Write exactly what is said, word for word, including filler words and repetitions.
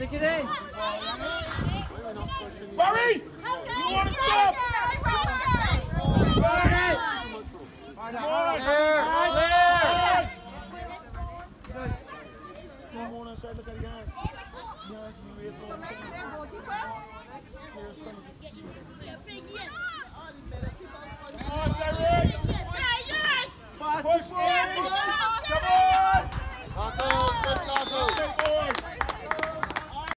Stick it in. Barry! You want to stop? Come on,